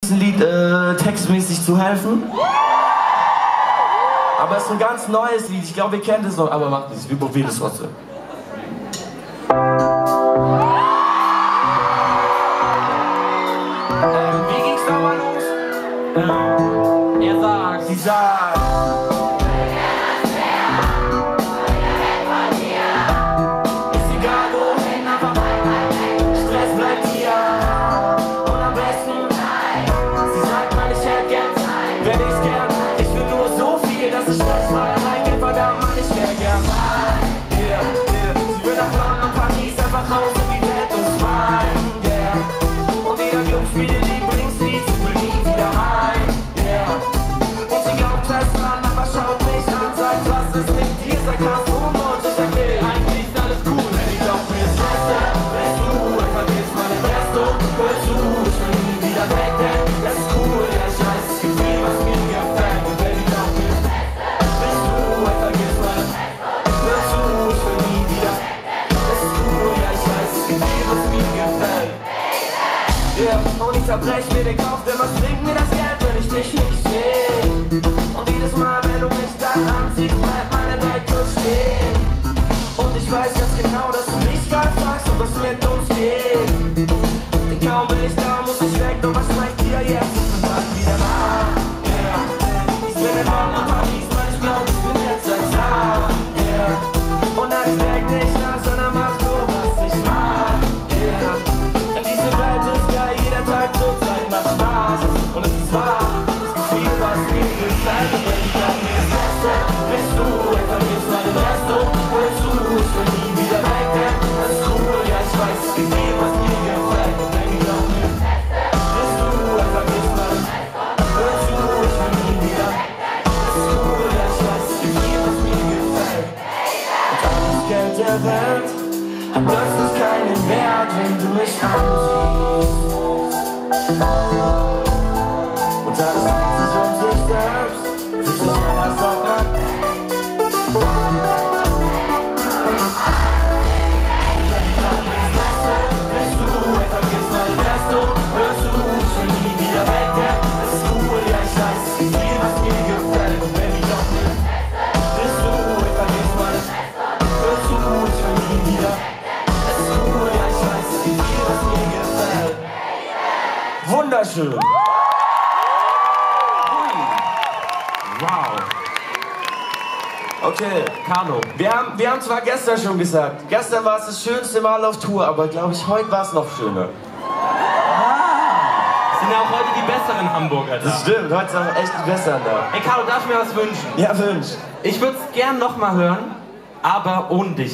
nächsten Lied textmäßig zu helfen. Aber es ist ein ganz neues Lied, ich glaube, ihr kennt es noch, aber macht nichts, wir probieren es trotzdem. Wie ging's nochmal los? Er sagt, Sie sagt, ist egal wohin, aber Stress bleibt hier. Und am besten, sie sagt mal, ich hätte gern, wenn ich's gern. Ich will nur so viel, dass ich stressfrei reingehe, verdammt mal, ich wär gern. Yeah, yeah. Sie will nach London und Paris einfach raus und die Welt uns rein. Yeah. Und jeder Club spielt ihr Lieblingslied, sie will nie wieder rein. Yeah. Und sie glaubt fest dran, aber schaut mich an, sagt, was ist mit dir, sagt das und ich sag, nee, eigentlich ist alles cool. Wenn ich glaub, mir ist Beste, bist du, ich vergiss meine Beste, hörst du, ich will nie wieder weg, denn das ist cool, ja, ich weiß, es gibt viel, was mir gefällt. Und wenn ich glaub, mir ist bist du, ich vergiss meine hörst du, ich will nie wieder das ist cool, ja, ich weiß, es gibt viel, was mir gefällt. Yeah, und ich zerbrech mir den Kopf, denn was bringt mir das Geld, wenn ich dich nicht seh? Und jedes Mal, wenn du mich dann anziehst, bleibt meine Welt kurz stehen. Und ich weiß ganz genau, dass du mich gerade fragst, ob es mit uns geht. Denn kaum bin ich da, muss ich weg, doch was reicht dir jetzt? Ich bin bald wieder da. Yeah. Ich bin in London, Paris, weil ich glaub, ich bin jetzt ein Star. Yeah. Und ich denk nicht nach, sondern mach nur, was ich mag. Yeah. Denn diese Welt ist geil, jeder Tag zur Zeit macht Spaß. Und es ist wahr, es gibt viel, was mir gefällt. Und wenn ich glaub, mir ist Beste, bist du, ich vergiss meine Beste, hörst du, ich will nie wieder weg, denn das ist cool, ja, ich weiß, es gibt viel, was mir gefällt. Und wenn ich glaub, mir bist du, ich vergiss meine hörst du, ich will nie wieder das ist cool, ja, ich weiß, es gibt viel, was mir gefällt. Und alles Geld der Welt hat plötzlich keinen Wert, wenn du mich ansiehst. Und alles dreht sich um sich selbst, fühlt sich an, als ob man bist du, ich vergiss meine Beste, hörst du, ich will nie wieder weg, denn das ist cool, ja, ich weiß, es gibt viel, was mir gefällt. Und wenn ich auf mir bist du, ich vergiss meine hörst du, ich will nie wieder das ist cool, ja, ich weiß, es gibt viel, was mir gefällt. Wunderschön! wow. Okay, Carlo. wir haben zwar gestern schon gesagt, gestern war es das schönste Mal auf Tour, aber glaube ich, heute war es noch schöner. Es sind ja auch heute die besseren Hamburger da. Das stimmt, heute sind auch echt die Besseren da. Ey, Carlo, darf ich mir was wünschen? Ja, Wünsch. Ich würde es gern nochmal hören, aber ohne dich.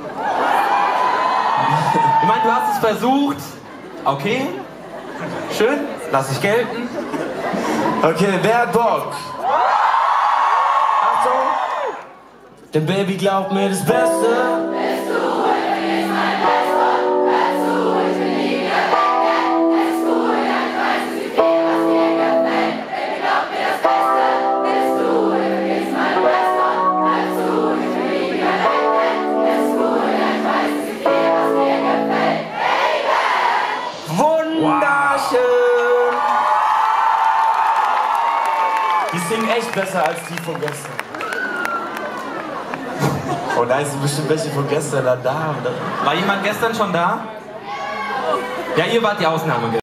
Ich meine, du hast es versucht. Okay. Schön. Lass ich gelten. Okay, wer hat Bock? Achtung! Denn Baby glaubt mir das Beste. Wunderschön! Die singen echt besser als die von gestern. Oh nein, es sind bestimmt welche von gestern da, oder? War jemand gestern schon da? Ja, ihr wart die Ausnahme.